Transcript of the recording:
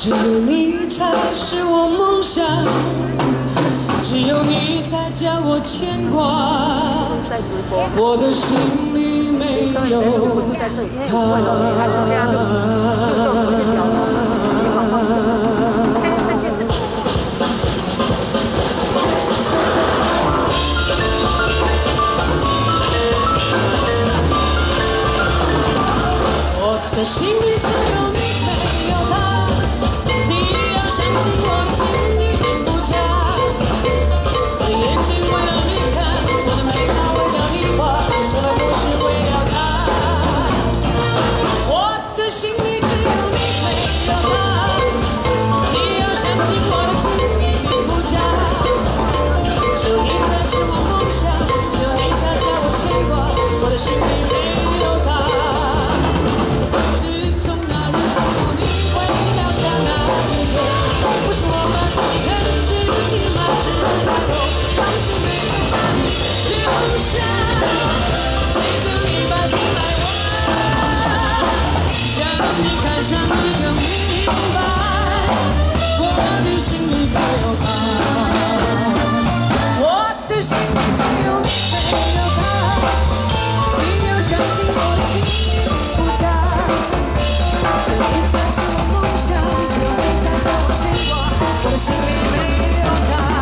只有你才是我梦想，只有你才叫我牵挂。我的心里没有我的心里只有你，没有他。你要相信我的心一定不假。我的眼睛为了你看，我的眉毛为了你画，从来不是为了他。我的心里只有你，没有他。你要相信我的心一定不假。只有你才是我梦想，只有你才叫我牵挂。我的心里没有他。我的心里没有他。